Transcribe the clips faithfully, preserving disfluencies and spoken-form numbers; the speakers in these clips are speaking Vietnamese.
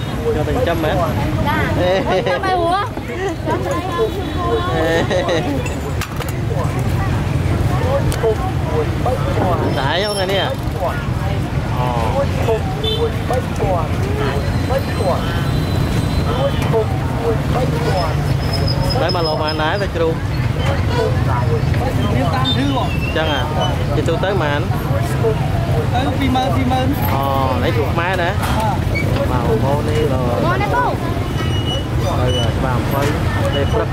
cho từng trăm hả? Trăm ai ủa? Tại không này nè. Đấy mà lộn mà nãy ta chưa luôn. Chăng à? Chị tôi tới mà anh. Tới phi mơ phi mơ. Ồ, lấy chuột máy nè. Màu vô đi rồi. Ngon đấy cô. Rồi rồi, vào quay đẹp lắm.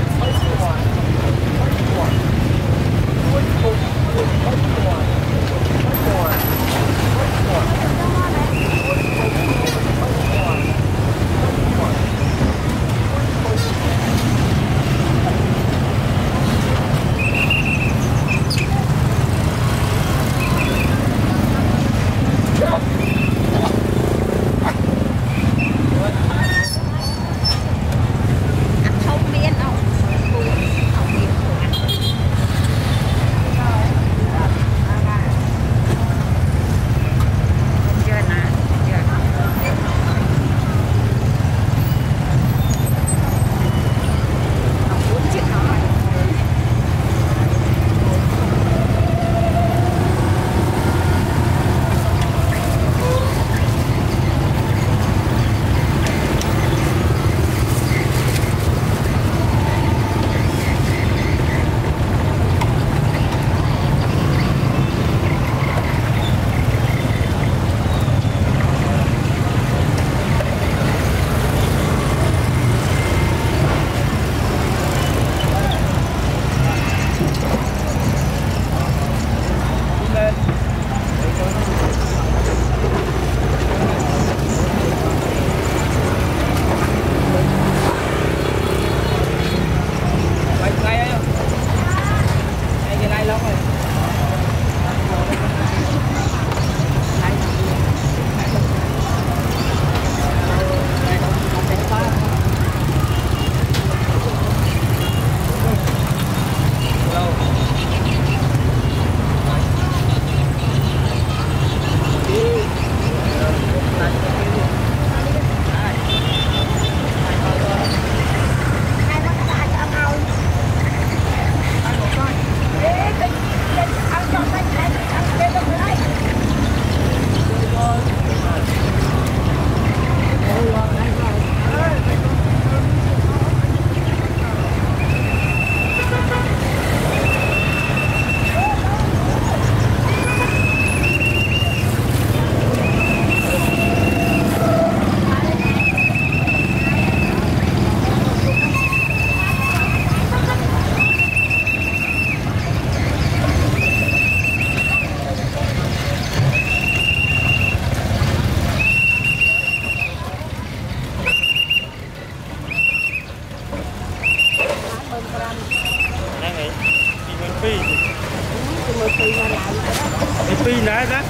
Phi nè đó.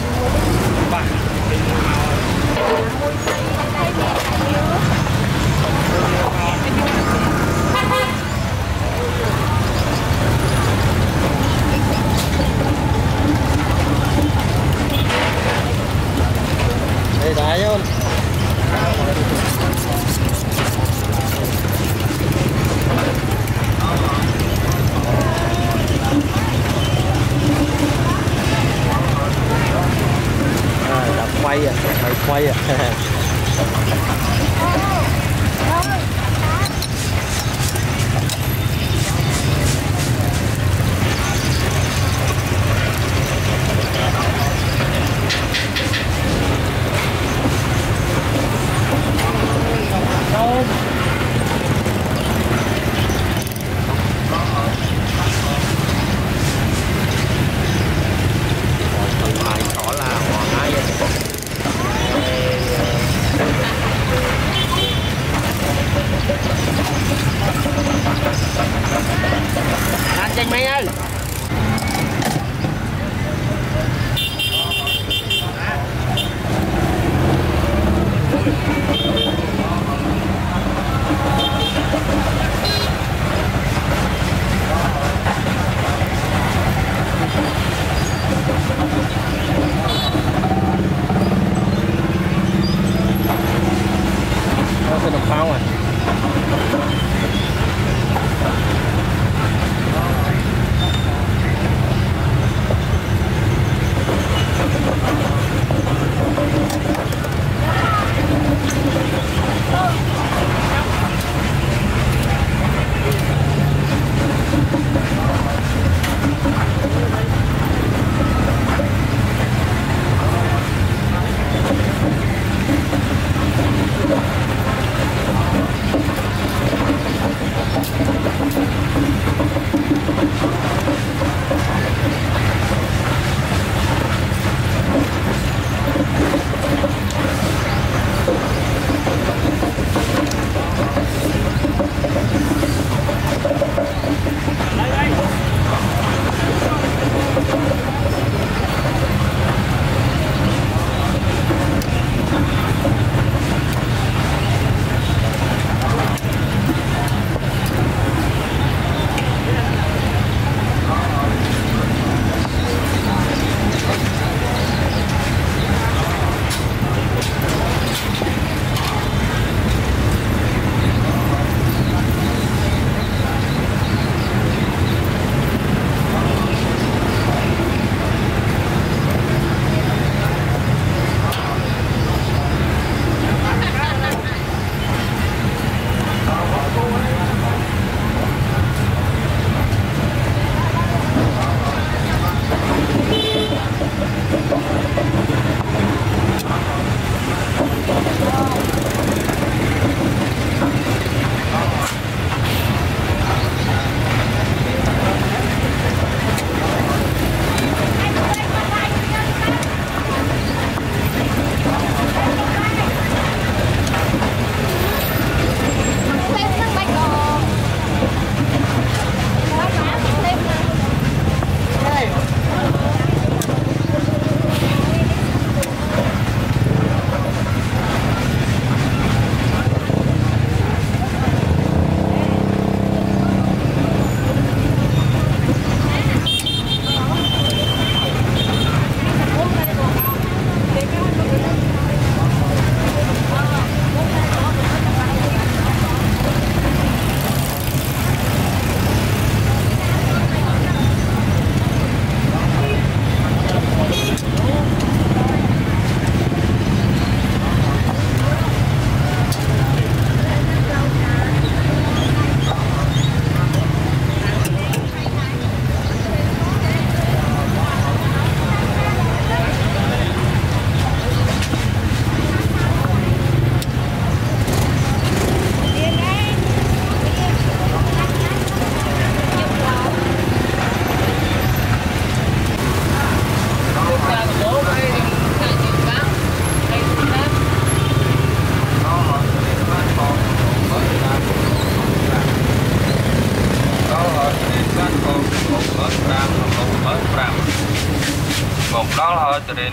Bà. Đây đại không? Quay à, mày quay à. Anh chanh mấy ơi.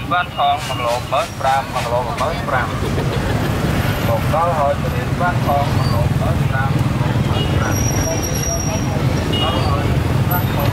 ban thong một lỗ mới pram một lỗ mới pram một đó hồi từ đến ban thong một lỗ mới pram mới pram đó hồi ban thong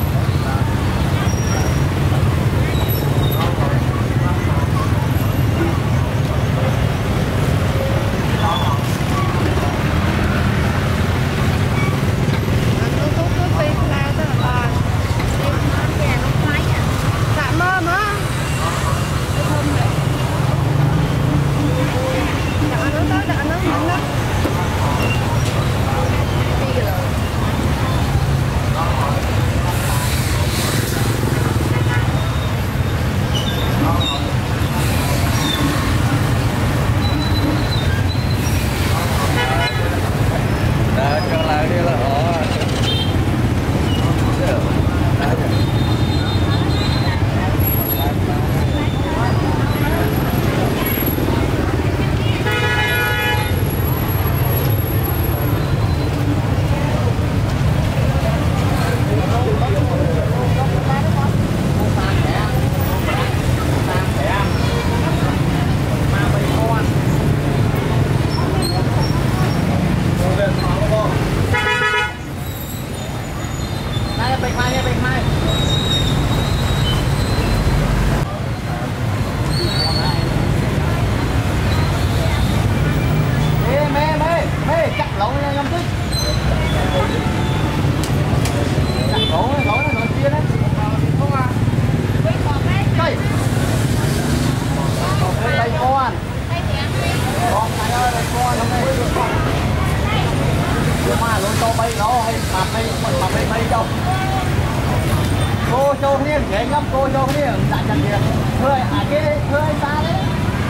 cô cho riêng ghế ngâm cô cho riêng tại chẳng kìa hơi à kia hơi xa đấy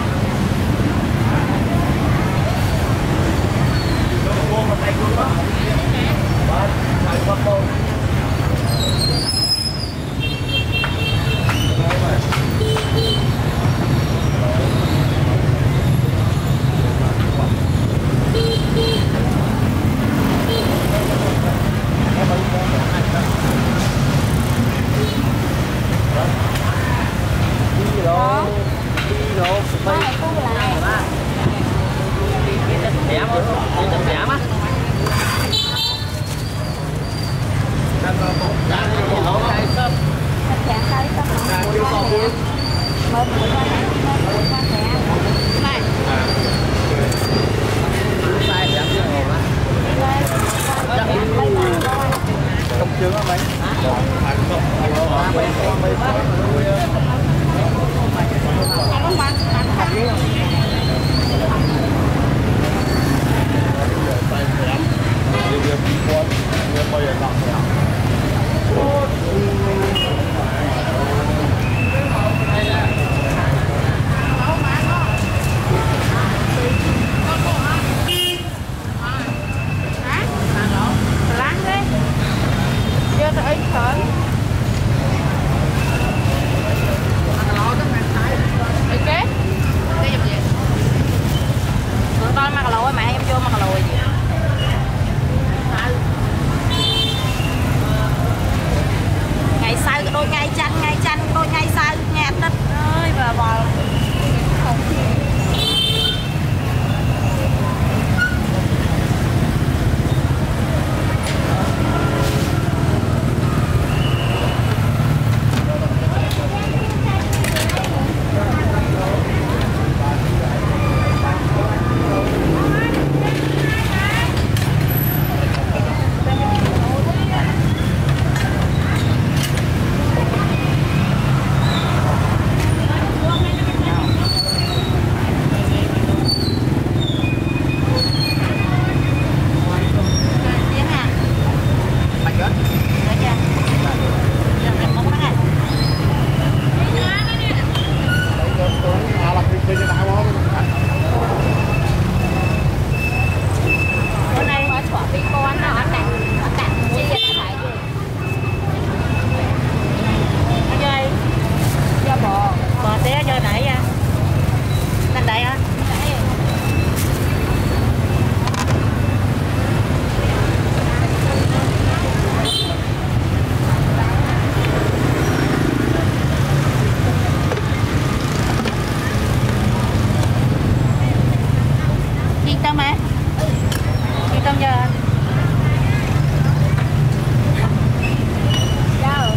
cô một tay cô đó vâng phải con cô tâm ấy. Chị tâm giờ. Chào.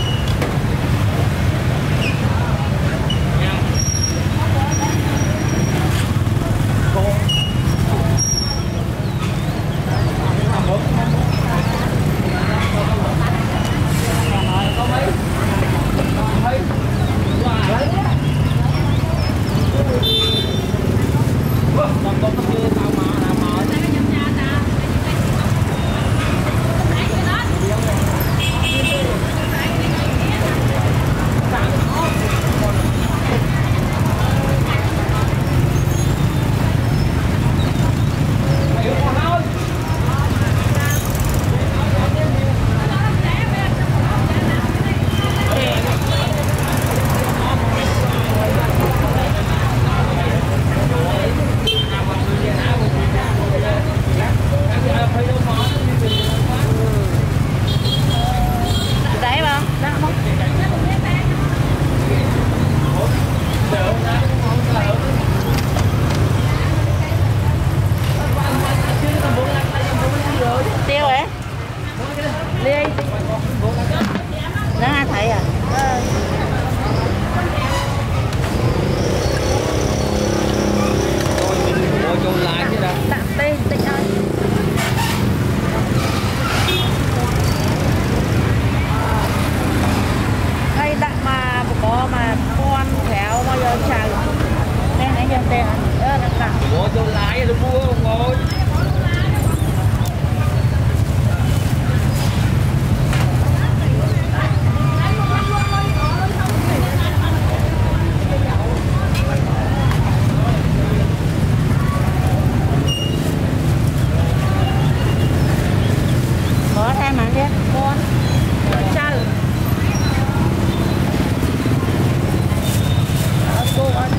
Tiêu ấy. Ly. Nó ai thấy à? Ờ. Ngồi chung lại chứ đâu. Tạm tên tịnh ơi. Hay đặt mà có mà con khéo mà giờ chào. Đây nãy giờ tên anh. Ơ đặt đặt. Ngồi chung lại rồi mua ngồi. Có thêm mà chứ con chăn cô ơi.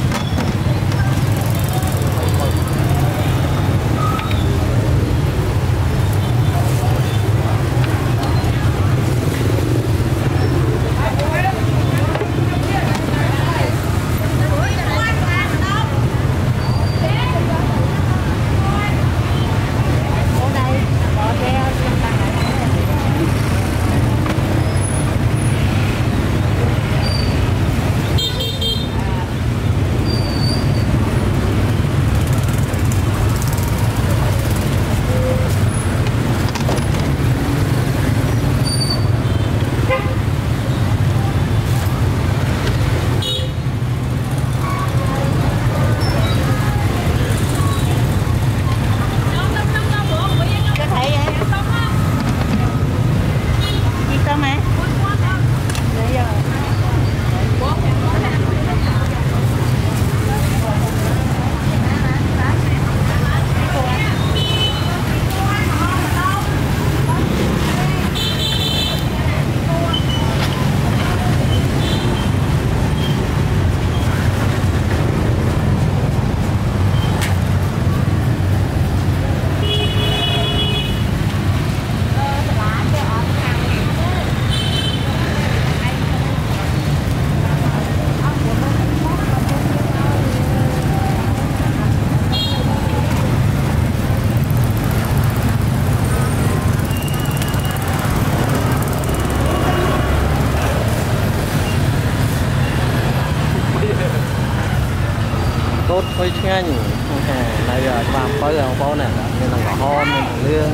Tốt hơi nhanh này giờ làm có giờ bao này nên là có hôm nên là lương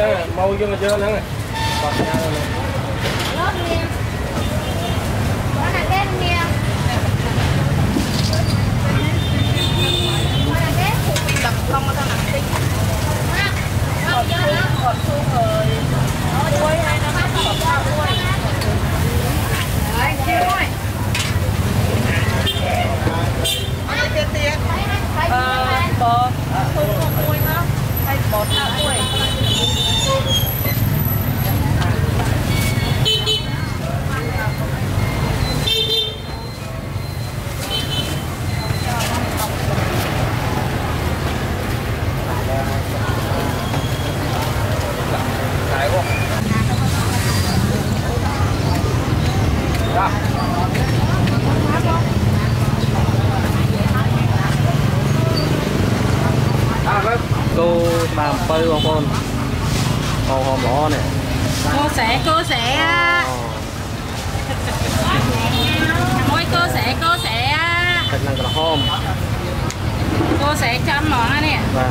đó mau vô mà chơi nữa này còn nhau rồi Lót đi em. Đó là cái kia. Đó là cái đập không có thằng nào xinh. Còn xuống, còn xuống rồi. Đuôi hay nó bắt còn sao đuôi. Đấy, kia thôi. Nó tiền tiền. Ờ, bột, không có đuôi nữa. Hay bột nào đuôi. cô làm phơi bông con màu hòm lỏ này Cô sẽ, cô sẽ Ôi cô sẽ, cô sẽ thịt năng là hòm Cô sẽ chăm món nè và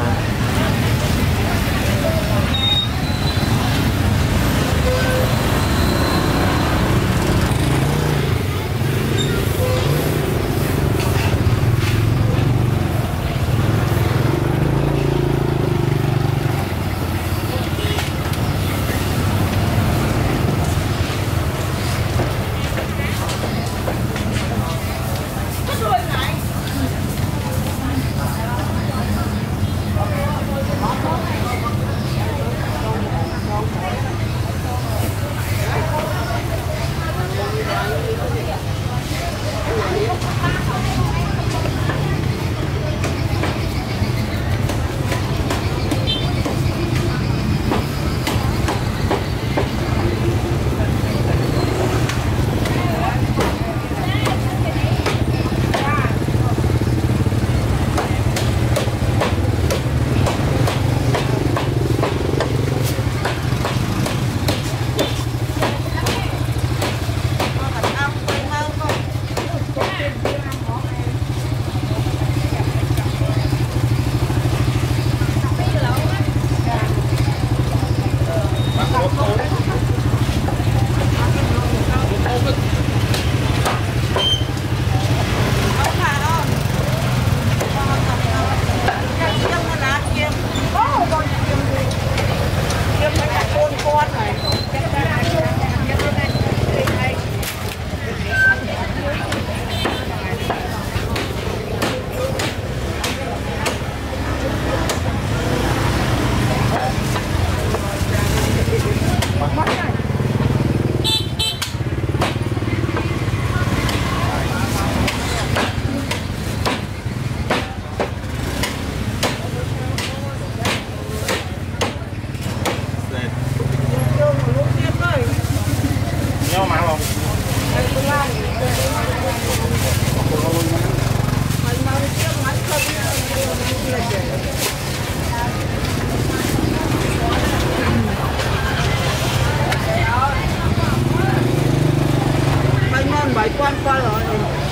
Quan qua rồi.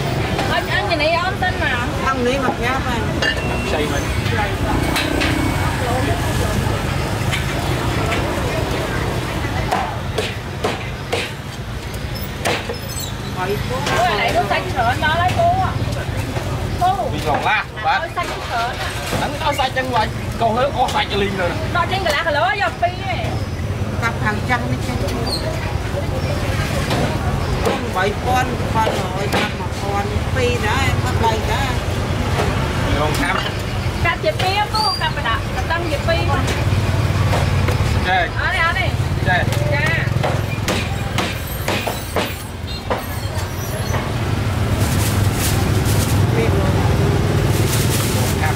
Anh anh nhìn này ông tên mà. Ăn đi mặt nháp này. xây mình Cô này nó xanh sợn đó lấy cô à. Cô. bị ngọn la bạn Xanh sợn à. đánh áo xanh chân vậy còn hơi có xanh cho liền rồi Đó trên cái lá cái lỗ giờ phi này. Cặp hàng trăm đi chứ. Bảy con con rồi cặp mà con phi đã bắt bay đã. không tham Cặp chị phi cô cặp mà đã tăng chị phi. chơi Ở đây ở đây. chơi Dạ. Phi rồi. tham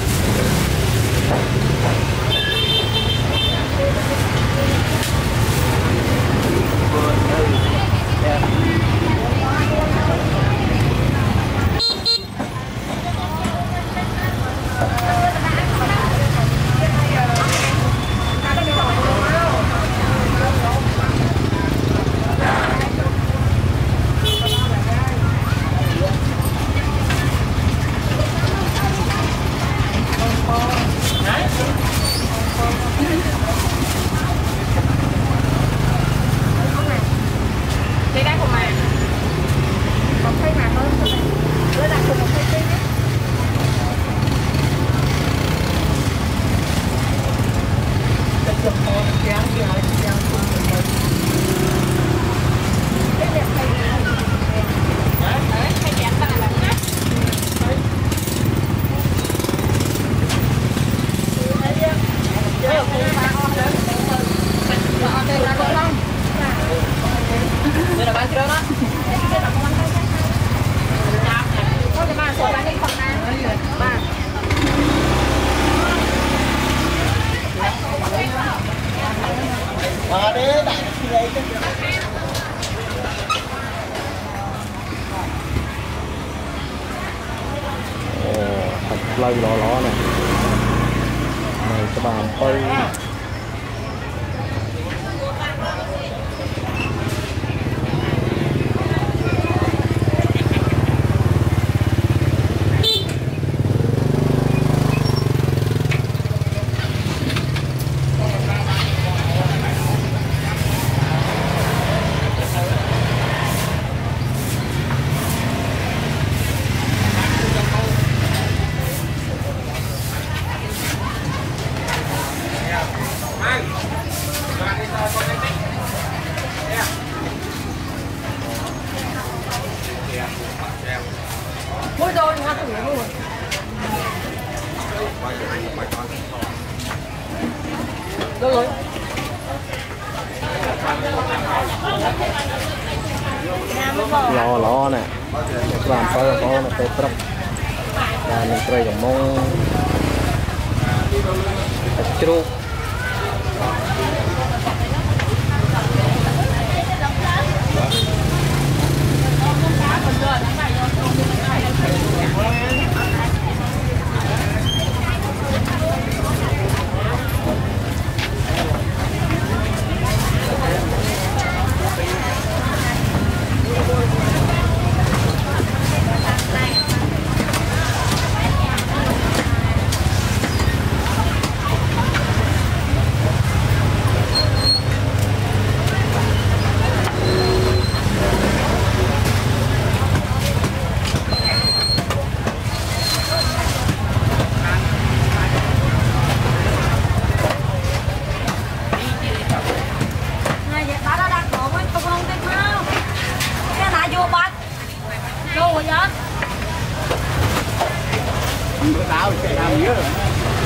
lâu ló ló này này các bạn ơi Mỗi đôi hoa tử luôn. Đâu rồi? lo lo nè các bạn coi là có là cái trấp và mình chơiของmông trú tao chạy làm gì rồi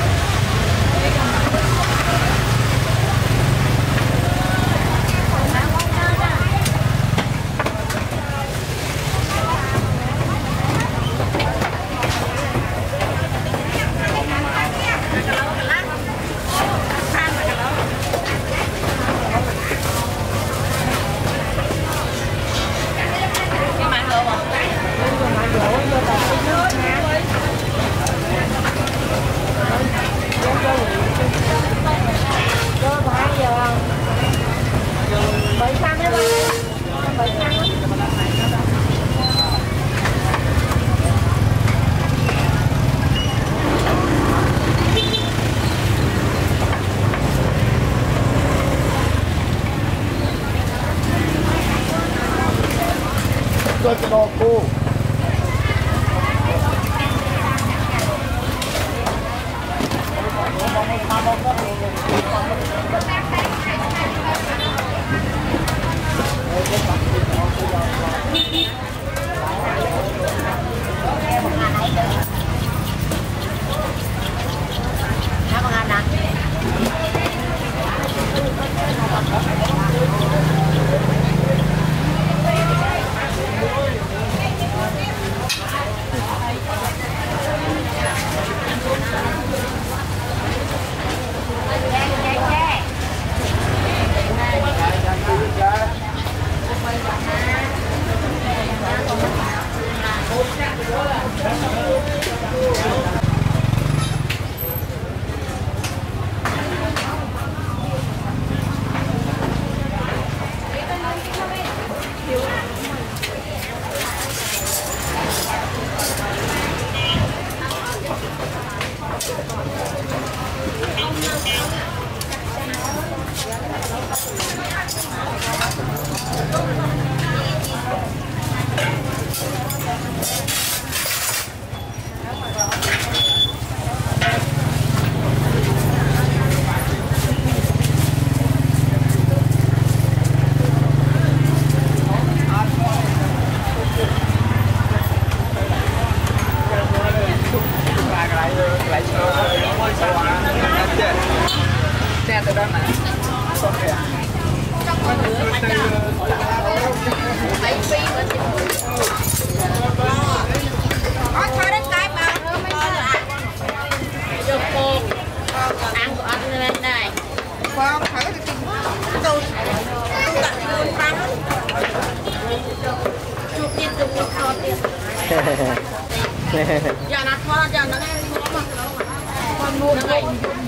tôi cho nó cô cho đó nè. Trong con lửa mà cho thấy phi vẫn có thôi đến cái mà chụp một ăn của anh lên này con thấy cái gì tôi tôi đặt luôn tăng chụp tiền chụp một con tiền giờ nó thôi giờ nó con mua này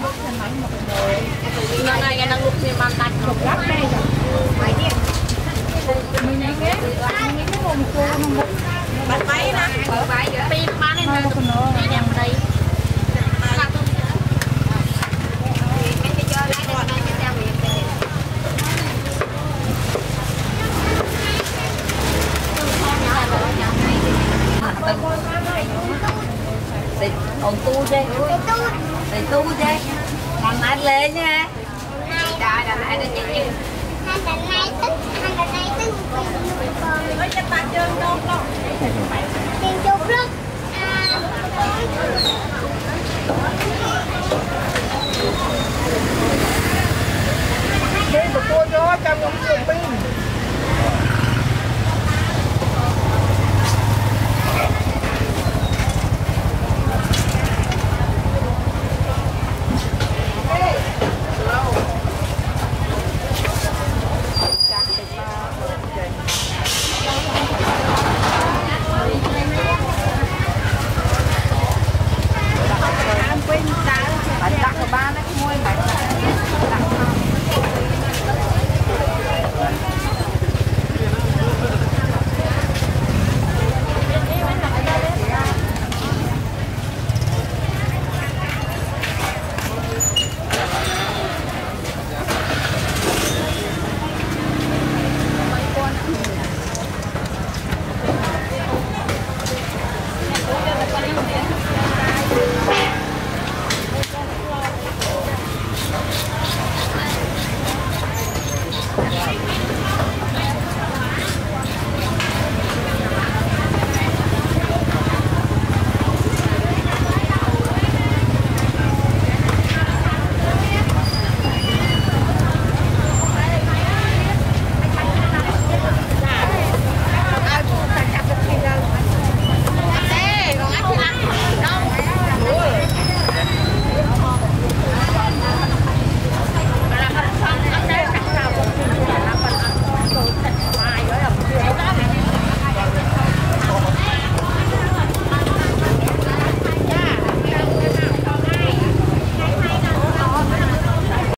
nó này cái năng lực thì bàn tay chụp lắm đây phải đi mình này cái mình cái vùng cô nó bắt máy nè ở bãi giữa pin bán lên đây đi đem đây cái cái chơi lại còn đây cái theo việc đây ông tu đây đây tu đây làm ăn lên nha trời trời lại đây chị hai lần này tức hai lần này tức ơi cho ta chơi đâu đâu tiền chục lắm à